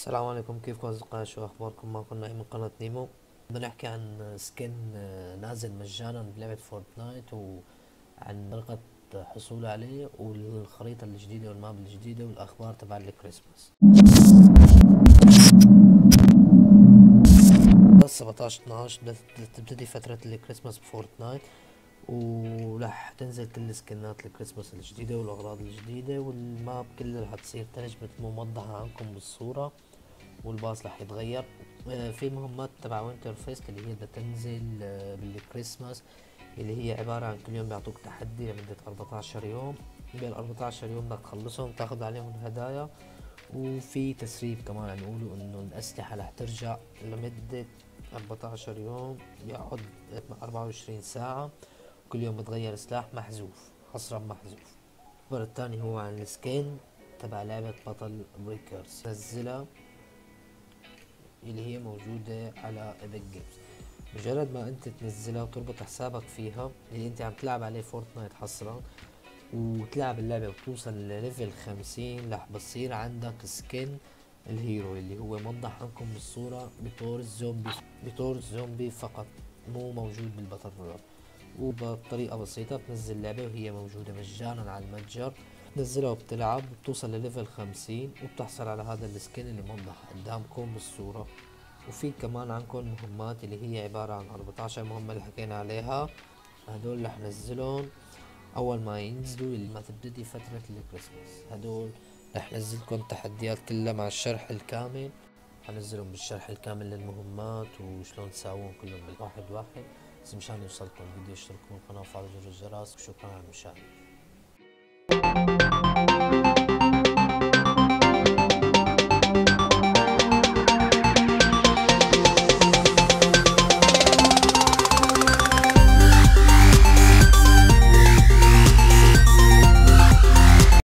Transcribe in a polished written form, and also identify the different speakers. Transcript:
Speaker 1: السلام عليكم، كيفكم أصدقائي؟ شو أخباركم؟ معكم نايم من قناة نيمو. بدنا نحكي عن سكن نازل مجانا بلعبة فورتنايت، وعن طريقة حصول عليه، والخريطة الجديدة والماب الجديدة والأخبار تبع الكريسماس. بس 17/12 تبتدي فترة الكريسماس بفورتنايت، وراح تنزل كل سكنات الكريسماس الجديدة والأغراض الجديدة، والماب كلها حتصير تلج مثل ما موضحة عندكم بالصورة، والباص راح يتغير. في مهمات تبع وينتر فيست اللي هي بدها تنزل بالكريسماس، اللي هي عبارة عن كل يوم بيعطوك تحدي لمدة 14 يوم. بال 14 يوم بدك تخلصهم تاخذ عليهم الهدايا، وفي تسريب كمان عم يقولوا انه الاسلحة رح ترجع لمدة 14 يوم، بيقعد 24 ساعة. كل يوم بتغير سلاح محذوف، حصرا محذوف. الخبر الثاني هو عن السكين تبع لعبة بطل بريكرز، نزلها اللي هي موجودة على ايبك جيمز. مجرد ما انت تنزلها وتربط حسابك فيها اللي انت عم تلعب عليه فورتنايت حصرا، وتلعب اللعبة وتوصل لليفل 50، رح بصير عندك سكين الهيرو اللي هو موضح عندكم بالصورة بطور الزومبي فقط، مو موجود بالبطل رويال. وبطريقة بسيطة بتنزل اللعبة وهي موجودة مجانا على المتجر، بتنزلها وبتلعب، بتوصل لليفل 50 وبتحصل على هذا السكين اللي موضح قدامكم بالصورة. وفي كمان عندكم مهمات اللي هي عبارة عن 14 مهمة اللي حكينا عليها، هدول رح نزلهم اول ما ينزلوا لما تبتدي فترة الكريسماس. هدول رح نزلكم تحديات كلها مع الشرح الكامل، حنزلهم بالشرح الكامل للمهمات وشلون تساوون كلهم بالواحد واحد. بس مشان يوصلكم الفيديو اشتركوا بالقناة وفعلوا زر الجرس، وشكرا على المشاهدة.